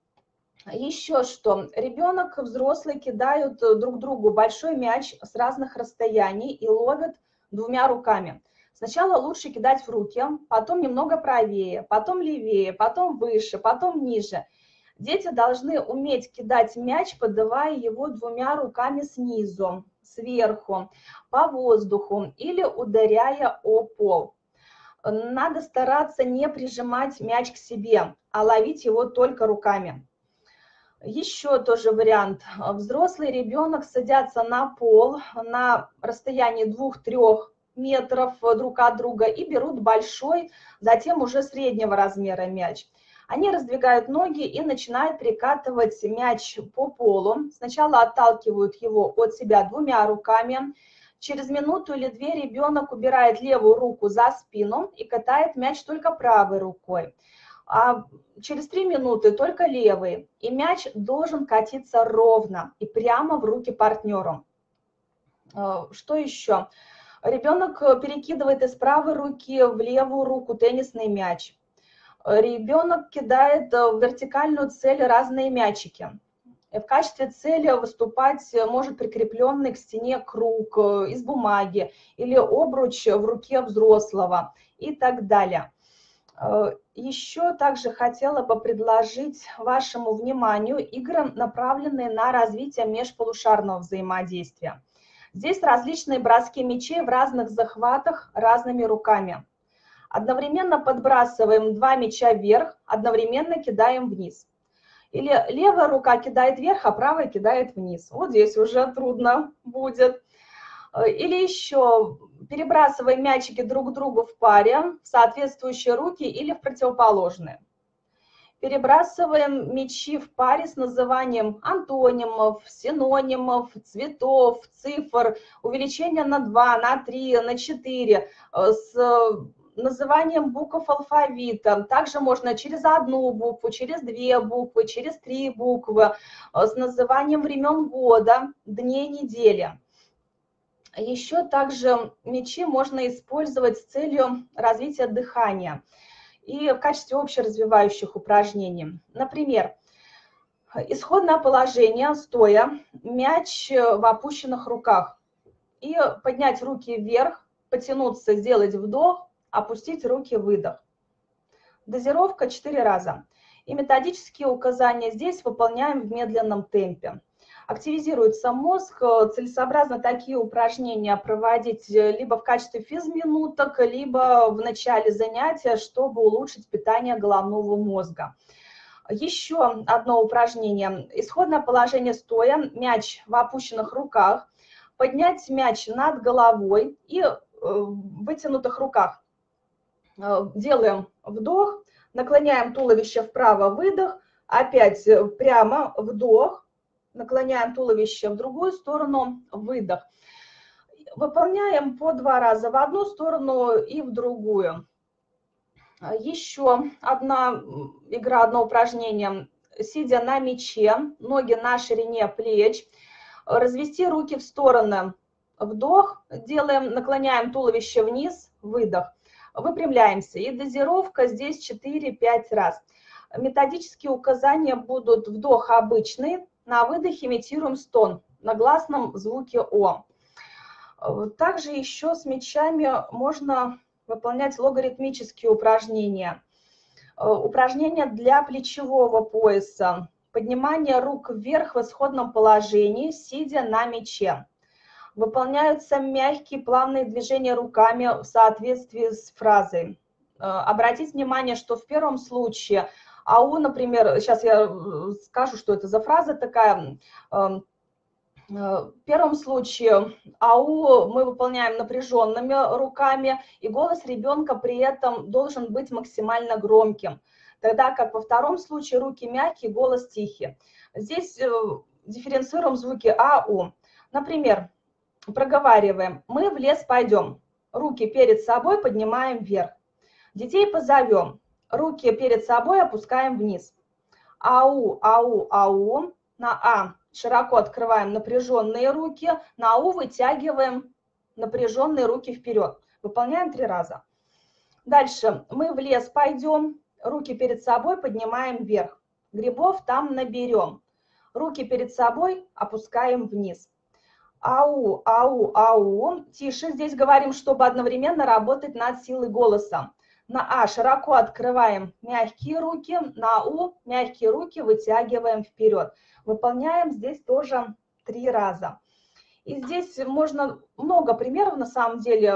Еще что, ребенок, взрослый кидают друг другу большой мяч с разных расстояний и ловят двумя руками. Сначала лучше кидать в руки, потом немного правее, потом левее, потом выше, потом ниже. Дети должны уметь кидать мяч, подавая его двумя руками снизу, сверху, по воздуху или ударяя о пол. Надо стараться не прижимать мяч к себе, а ловить его только руками. Еще тоже вариант. Взрослый ребенок садятся на пол на расстоянии двух-трёх метров друг от друга и берут большой, затем уже среднего размера мяч. Они раздвигают ноги и начинают прикатывать мяч по полу. Сначала отталкивают его от себя двумя руками. Через минуту или две ребенок убирает левую руку за спину и катает мяч только правой рукой. А через три минуты только левый, и мяч должен катиться ровно и прямо в руки партнеру. Что еще? Ребенок перекидывает из правой руки в левую руку теннисный мяч. Ребенок кидает в вертикальную цель разные мячики. В качестве цели выступать может прикрепленный к стене круг из бумаги или обруч в руке взрослого и так далее. Еще также хотела бы предложить вашему вниманию игры, направленные на развитие межполушарного взаимодействия. Здесь различные броски мячей в разных захватах разными руками. Одновременно подбрасываем два мяча вверх, одновременно кидаем вниз. Или левая рука кидает вверх, а правая кидает вниз. Вот здесь уже трудно будет. Или еще перебрасываем мячики друг к другу в паре в соответствующие руки или в противоположные. Перебрасываем мячи в паре с называнием антонимов, синонимов, цветов, цифр, увеличение на два, на три, на четыре, с называнием букв алфавита. Также можно через одну букву, через две буквы, через три буквы, с называнием времен года, дней недели. Еще также мячи можно использовать с целью развития дыхания и в качестве общеразвивающих упражнений. Например, Исходное положение, стоя, мяч в опущенных руках. И поднять руки вверх, потянуться, сделать вдох, опустить руки, выдох. Дозировка четыре раза. И методические указания здесь выполняем в медленном темпе. Активизируется мозг, целесообразно такие упражнения проводить либо в качестве физминуток, либо в начале занятия, чтобы улучшить питание головного мозга. Еще одно упражнение. Исходное положение стоя, мяч в опущенных руках, поднять мяч над головой и в вытянутых руках. Делаем вдох, наклоняем туловище вправо, выдох, опять прямо, вдох, наклоняем туловище в другую сторону, выдох. Выполняем по два раза в одну сторону и в другую. Еще одна игра, одно упражнение. Сидя на мяче, ноги на ширине плеч, развести руки в стороны, вдох, делаем, наклоняем туловище вниз, выдох. Выпрямляемся. И дозировка здесь четыре-пять раз. Методические указания будут: вдох обычный, на выдохе имитируем стон на гласном звуке О. Также еще с мячами можно выполнять логаритмические упражнения. Упражнения для плечевого пояса. Поднимание рук вверх в исходном положении, сидя на мяче. Выполняются мягкие плавные движения руками в соответствии с фразой. Обратите внимание, что в первом случае АУ, например, сейчас я скажу, что это за фраза такая. В первом случае АУ мы выполняем напряженными руками, и голос ребенка при этом должен быть максимально громким. Тогда как во втором случае руки мягкие, голос тихий. Здесь дифференцируем звуки АУ. Например, проговариваем: мы в лес пойдем. Руки перед собой поднимаем вверх. Детей позовем. Руки перед собой опускаем вниз. Ау, ау, ау. На А широко открываем напряженные руки. На У вытягиваем напряженные руки вперед. Выполняем три раза. Дальше. Мы в лес пойдем. Руки перед собой поднимаем вверх. Грибов там наберем. Руки перед собой опускаем вниз. Ау, ау, ау. Тише здесь говорим, чтобы одновременно работать над силой голоса. На А широко открываем мягкие руки, на У мягкие руки вытягиваем вперед. Выполняем здесь тоже три раза. И здесь можно много примеров на самом деле.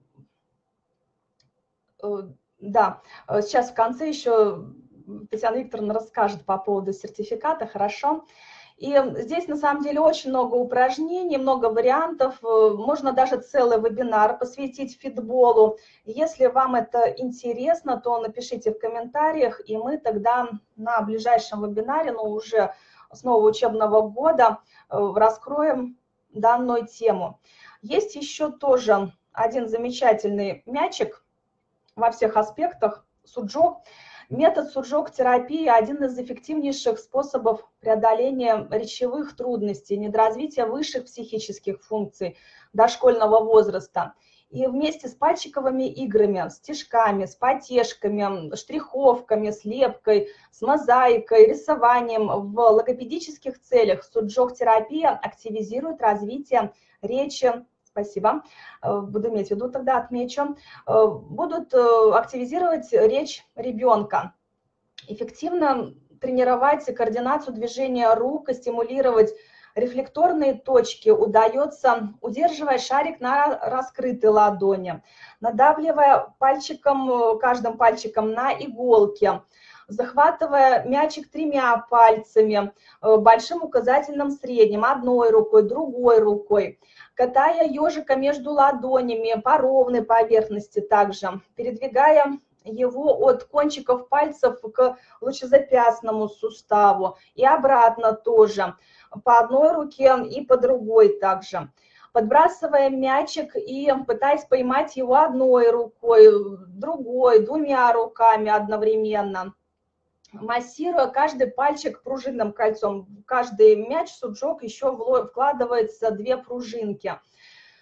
Да, сейчас в конце еще Татьяна Викторовна расскажет по поводу сертификата, хорошо. И здесь на самом деле очень много упражнений, много вариантов. Можно даже целый вебинар посвятить фитболу. Если вам это интересно, то напишите в комментариях, и мы тогда на ближайшем вебинаре, но уже с нового учебного года, раскроем данную тему. Есть еще тоже один замечательный мячик во всех аспектах, суджок. Метод суджок-терапии – один из эффективнейших способов преодоления речевых трудностей, недоразвития высших психических функций дошкольного возраста. И вместе с пальчиковыми играми, стишками, с потешками, штриховками, слепкой, с мозаикой, рисованием в логопедических целях суджок-терапия активизирует развитие речи. Спасибо. Буду иметь в виду, тогда отмечу. Будут активизировать речь ребенка. Эффективно тренировать координацию движения рук и стимулировать рефлекторные точки удается, удерживая шарик на раскрытой ладони, надавливая пальчиком, каждым пальчиком на иголки, захватывая мячик тремя пальцами, большим, указательным, средним, одной рукой, другой рукой, катая ежика между ладонями по ровной поверхности также, передвигая его от кончиков пальцев к лучезапястному суставу и обратно тоже, по одной руке и по другой также. Подбрасывая мячик и пытаясь поймать его одной рукой, другой, двумя руками одновременно. Массируя каждый пальчик пружинным кольцом. В каждый мяч, суджок еще вкладывается две пружинки.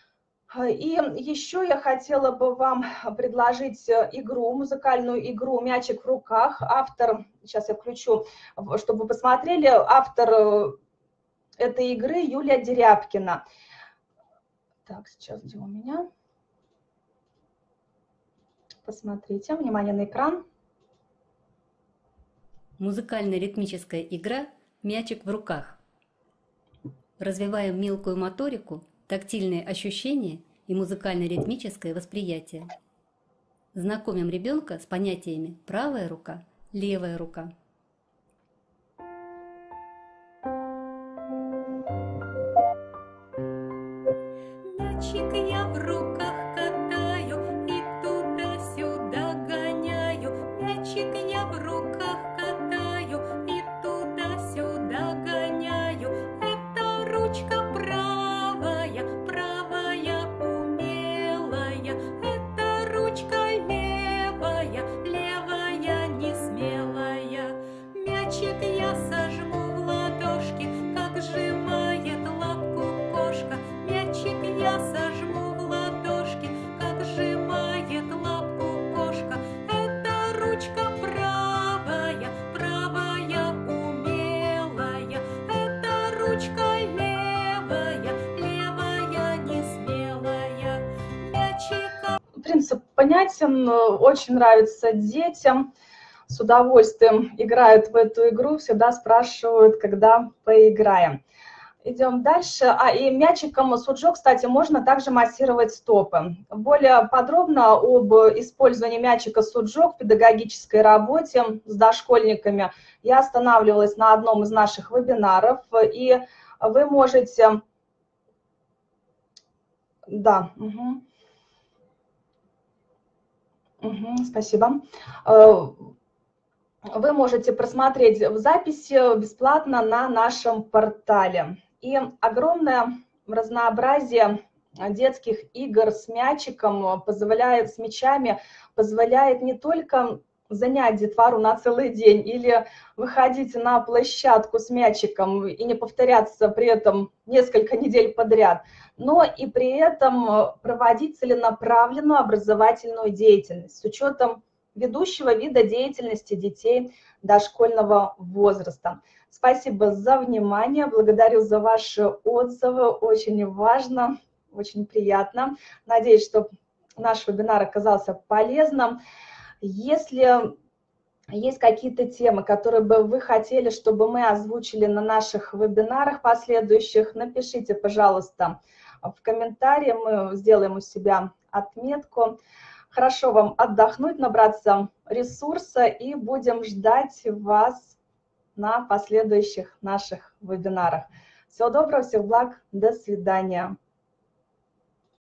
И еще я хотела бы вам предложить игру, музыкальную игру «Мячик в руках». Автор, сейчас я включу, чтобы вы посмотрели, автор этой игры Юлия Дерябкина. Так, сейчас где у меня? Посмотрите, внимание на экран. Музыкально-ритмическая игра «Мячик в руках». Развиваем мелкую моторику, тактильные ощущения и музыкально-ритмическое восприятие. Знакомим ребенка с понятиями правая рука, левая рука. Мячик я в руках катаю и туда-сюда гоняю. Мячик я в руках катаю и туда-сюда гоняю. Это ручка правая, правая умелая. Это ручка левая, левая несмелая. Мячик я сожму в ладошки, как сжимает лапку кошка. Мячик я сожму в ладошки, как сжимает лапку кошка. Это ручка правая, правая умелая. Это ручка левая, левая несмелая. Мячика. Принцип понятен, очень нравится детям. С удовольствием играют в эту игру, всегда спрашивают, когда поиграем. Идем дальше. А, и мячиком суджо, кстати, можно также массировать стопы. Более подробно об использовании мячика суджо в педагогической работе с дошкольниками я останавливалась на одном из наших вебинаров, и вы можете... Да, угу. Угу, спасибо. Вы можете просмотреть в записи бесплатно на нашем портале. И огромное разнообразие детских игр с мячиком позволяет, с мячами, позволяет не только занять детвору на целый день или выходить на площадку с мячиком и не повторяться при этом несколько недель подряд, но и при этом проводить целенаправленную образовательную деятельность с учетом ведущего вида деятельности детей дошкольного возраста. Спасибо за внимание, благодарю за ваши отзывы, очень важно, очень приятно. Надеюсь, что наш вебинар оказался полезным. Если есть какие-то темы, которые бы вы хотели, чтобы мы озвучили на наших вебинарах последующих, напишите, пожалуйста, в комментарии, мы сделаем у себя отметку. Хорошо вам отдохнуть, набраться ресурса и будем ждать вас на последующих наших вебинарах. Всего доброго, всех благ, до свидания.